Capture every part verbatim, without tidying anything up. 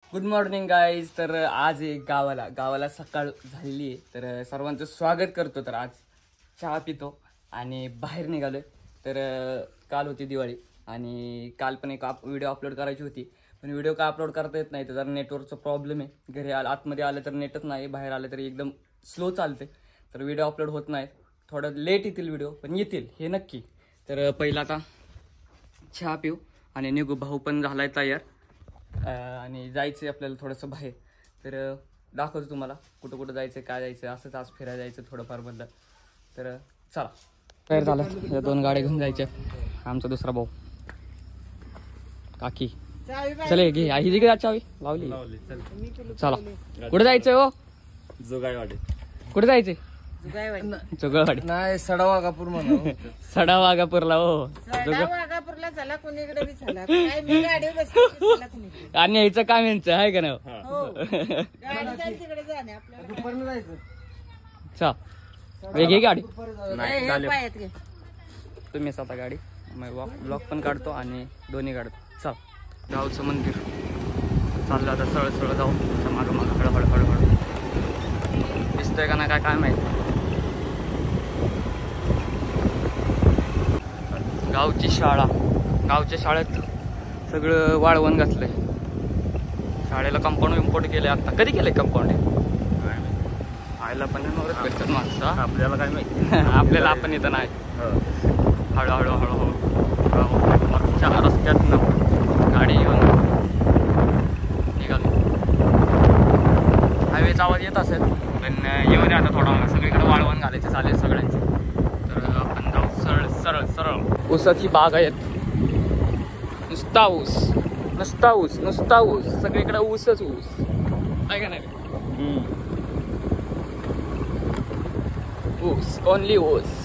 Good morning guys. तर आज एक गावाला गावाला सकाळ झालेली आहे, तर सर्वांचं स्वागत करतो. तर आज चहा पितो आणि बाहेर निघालोय. तर काल होती दिवाळी आणि काल पण एक व्हिडिओ अपलोड करायची होती, पण व्हिडिओ का अपलोड करता येत नाही, तर जरा नेटवर्कचा प्रॉब्लेम आहे. घरी आलं आतमध्ये आलं तर नेटच नाही, बाहेर आलं तरी एकदम स्लो चालते, तर व्हिडिओ अपलोड होत नाही. थोडं लेट येतील व्हिडिओ, पण येतील हे नक्की. तर पहिला आता चहा पिऊ आणि निघू. भाऊ पण झालाय तयार आणि जायचं आपल्याला थोडंसं बाहेर. तर दाखवतो तुम्हाला कुठं कुठं जायचं, काय जायचं. असंच आज फिरायला जायचं थोडंफार बदल. तर चला तयार झालं. या दोन गाड्या घेऊन जायच्या. आमचा दुसरा भाऊ काकी चले घे आई जी चावी लावली. चला कुठे जायचंय हो? जोगाईवाडी. कुठे जायचंय? जुगाईवाडी नाही, सडावागापूर म्हणा. सडावागापूरला हो. वाघापूरला चला, कोणीकडे बी चला. काय मी गाडीवर बसते, चला कोणीकडे. आणि यायचं काम यांचं आहे का नाही? हो, गाडी जाईल तिकडे जाणे आपल्याला. जायचं. चा वेगळी गाडी नाही, हे पायात घे. तुम्ही स्वतः गाडी मग ब्लॉग पण काढतो आणि दोन्ही काढतो. चल गावचं मंदिर चाललं आता. सळ सळ जाऊ मागं मागं हळूहळू हळूहळू. दिसतंय का नाही काय काय माहिती. गावची शाळा. गावच्या शाळेत सगळं वाळवण घातलंय. शाळेला कंपाऊंड इम्पोर्ट केलंय आता. कधी केलंय कंपाऊंड? आयला पण भेटतात माणसं. आपल्याला काय माहिती. आपल्याला आपण इथं नाही. हळूहळू हळूहळू मागच्या रस्त्यातनं गाडी येऊन निघाली. हायवेचा आवाज येत असेल, पण येऊ दे आता थोडा. सगळीकडे वाळवण घालायचे चालेल सगळ्यांचे. तर आपण जाऊ सरळ सरळ सरळ. ऊसाची बाग आहेत. नुसता ऊस नुसता ऊस नुसता ऊस. सगळीकडे ऊसच ऊस आहे का नाही? ऊस, ओनली ऊस.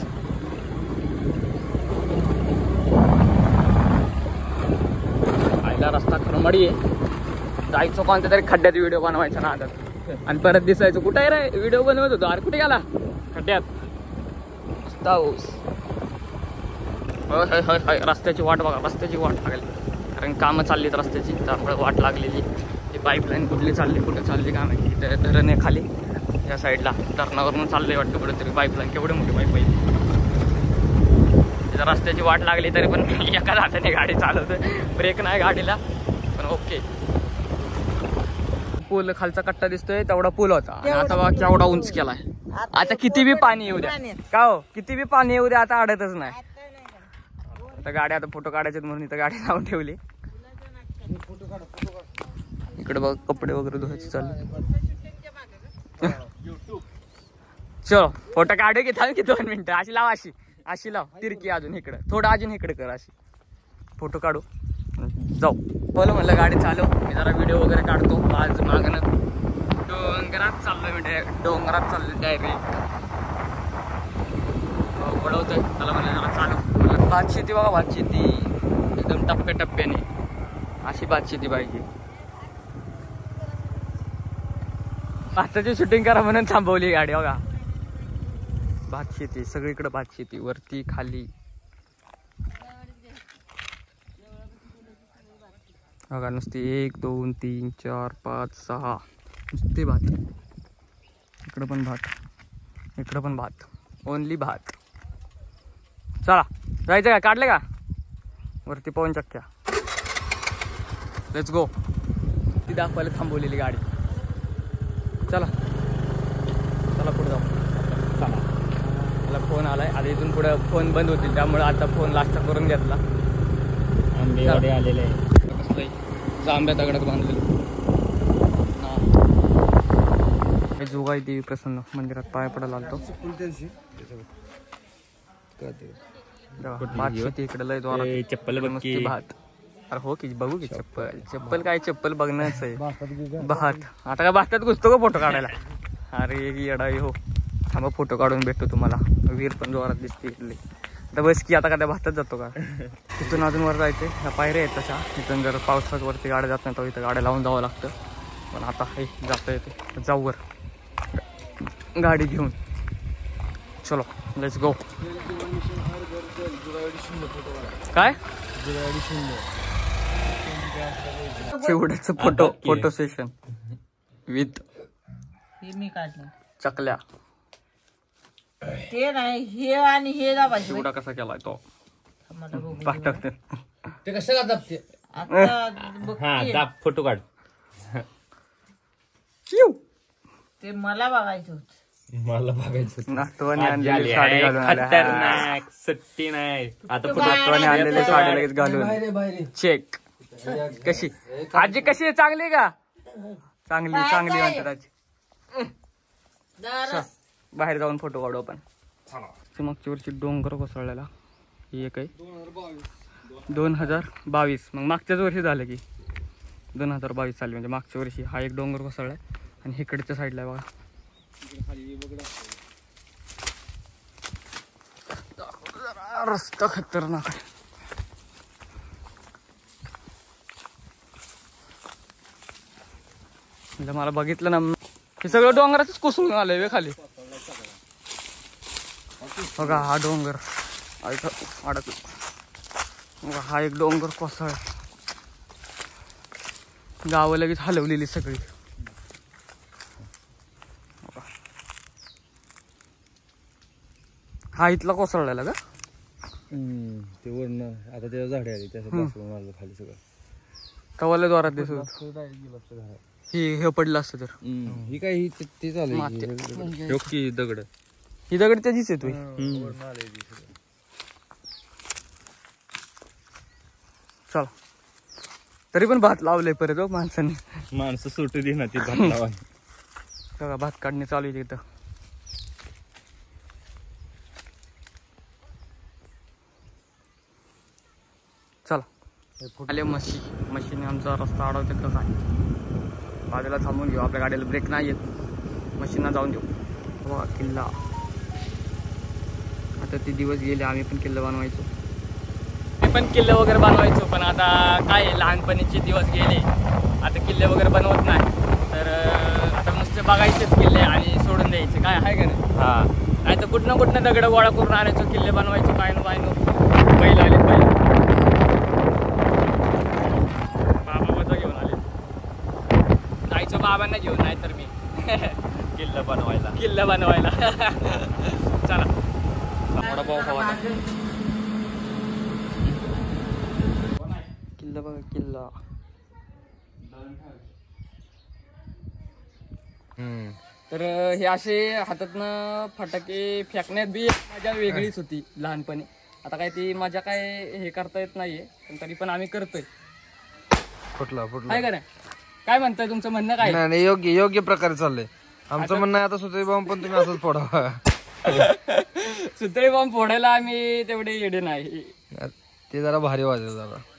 आयला रस्ता खरमडी आहे. जायचो कोणत्या तरी खड्ड्यात व्हिडिओ बनवायचा ना आता, आणि परत दिसायचो कुठे आहे रे व्हिडिओ बनवत होतो. अरे कुठे गेला? खड्ड्यात. नुसता ऊस. होय होय होय. रस्त्याची वाट बघा, रस्त्याची वाट लागली. कारण कामं चाललीत रस्त्याची, त्यामुळे वाट लागलेली. ती पाईपलाईन कुठली चालली कुठे चालली काय माहिती. तर धरण आहे खाली या साईडला, धरणावरून चाललंय वाटतं कुठेतरी पाईपलाईन. केवढी मोठी पाईप आहे. तिथं रस्त्याची वाट लागली तरी पण एका हाताने गाडी चालवतोय. ब्रेक नाही गाडीला, पण ओके. पूल खालचा कट्टा दिसतोय तेवढा पूल होता, आणि आता बघा केवढा उंच केलाय. आता किती बी पाणी येऊ द्या का हो, किती बी पाणी येऊ द्या, आता अडतच नाही. आता गाड्या आता फोटो काढायचे म्हणून इथं गाडी लावून ठेवली. इकडे बघ कपडे वगैरे धुवायचे चालू. चलो फोटो काढू की थांब की दोन मिनिटं. अशी लाव, अशी अशी लाव तिरकी. अजून इकडे थोडं, अजून इकडे कर. अशी फोटो काढू जाऊ. बोल म्हणलं गाडी चालव, मी जरा व्हिडिओ वगैरे काढतो. आज मागणं डोंगरात चाललोय, म्हणजे डोंगरात चाललोय डायरेक्ट. वळवतोय त्याला म्हणलं जरा चालू. भात शेती बघा, भात शेती एकदम टप्प्या टप्प्याने. अशी भात शेती पाहिजे. भाताची शूटिंग करा म्हणून थांबवली गाडी बघा. भात शेती सगळीकडे, भात शेती वरती खाली बघा. नुसती एक दोन तीन चार पाच सहा नुसते भात. इकडं पण भात, इकडं पण भात, ओनली भात. चला जायचं का? काढले का वरती पवन चक्क्या? Let's go. ती दाखवायला थांबवलेली गाडी. चला चला पुढे जाऊ. चला मला फोन आलाय. आता इथून पुढे फोन बंद होतील, त्यामुळे आता फोन लास्ट करून घेतला. आंबेवाडी आलेले आहे. आंब्या दगडात बांधलेलं. जोगाई देवी प्रसन्न मंदिरात पाया पडायला आलतो. भात शेती इकडे लय द्वारा. चप्पल मस्ती भात. अरे हो की बघू की चप्पल. चप्पल काय चप्पल बघणंच आहे. भात आता काय भातात घुसतो का फोटो काढायला? अरे येडाई हो. थांबा फोटो काढून भेटतो तुम्हाला. वीर पण जोरात दिसते इथले. आता बस की आता का त्या भातात जातो का? तिथून अजून वर जायचे. ह्या पायऱ्या आहेत तशा. इथून जर पावसात वरती गाड्या जात नाही तर इथं गाड्या लावून जावं लागतं. पण आता हे जाता येते. जाऊ वर गाडी घेऊन. चलो लेट्स गो. काय चिवड्याचं फोटो फोटो सेशन विथ हे मी काढलं चकल्या. ते नाही हे आणि हे दाबायचं चिवडा कसा केलाय तो मला बघू दे. पाठवते. ते कशाला दाबते? आता बघ हा की. दाब फोटो काढ. चिव. ते मला बघायचं होतं. मला बघायचं. नातवाने आजी आणलेली आली साडी आहे, घालून आल्या. खतरनाक सुट्टी नाही आता फोटो नातवाने आणलेली साडी लगेच घालून बाहेर बाहेर चेक. कशी आजी कशी आहे? चांगली का? चांगली चांगली म्हणतात आजी. दारा. बाहेर जाऊन फोटो काढू आपण. मागच्या वर्षी डोंगर कोसळलेला ही एक आहे दोन हजार बावीस. मग मागच्याच वर्षी झालं की दोन हजार बावीस चालली म्हणजे मागच्या वर्षी हा एक डोंगर कोसळलाय. आणि इकडच्या साईडला आहे बघा रस्ता खतरनाक आहे. म्हणजे मला बघितलं ना हे सगळं डोंगराच कोसळून आलंय वे खाली. बघा हा डोंगर अडकला. बघा हा एक डोंगर कोसळ. गावं लगेच हलवलेली सगळी. हा इथला कोसळलेला का? ते वरण आता त्याच्या झाडे आली त्याचं मारलं खाली सगळं. कवाला द्वारात दिसत ही हे पडलं असतं तर. ही काय ही ते चालू माती. दगड ही दगड त्याचीच आहे तू. चल तरी पण भात लावलंय परत हो माणसाने. माणसं सुटू दे ना ती भात लावा. बघा भात काढणे चालू आहे तिथं. चला आले म्हशी. म्हशीने आमचा रस्ता अडवतात कसा आहे. बाजूला थांबून घेऊ. आपल्या गाडीला ब्रेक नाही येत. म्हशींना जाऊन देऊ. बघा किल्ला. आता ते दिवस गेले आम्ही पण किल्ला बनवायचो. मी पण किल्ले वगैरे बनवायचो पण आता काय लहानपणीचे दिवस गेले. आता किल्ले वगैरे बनवत नाही. तर आता नुसते बघायचेच किल्ले आणि सोडून द्यायचे. काय आहे का नाही? हा नाही तर कुठनं कुठनं दगड गोळा करून आणायचो. किल्ले बनवायचो. काय नो काय नो बैल आले बैल. बाबा वजा घेऊन आले. जायचो बाबांना घेऊन नाही तर मी किल्ला बनवायला. किल्ला बनवायला. चला वडापाव खावा. किल्ला बघा किल्ला. तर हे असे हातातनं फटाके फेकण्यात बी मजा वेगळीच होती लहानपणी. आता काय ती मजा काय हे करता येत नाहीये पण तरी पण आम्ही करतोय. फुटला फुटला काय का नाही? काय म्हणताय तुमचं म्हणणं काय? नाही योग्य योग्य प्रकारे चाललंय आमचं म्हणणं आहे. आता सुतळी बॉम्ब पण तुम्ही असंच फोडावा. सुतळी बॉम्ब फोडायला आम्ही तेवढे येडे नाही. ते जरा भारी वाजेल जरा.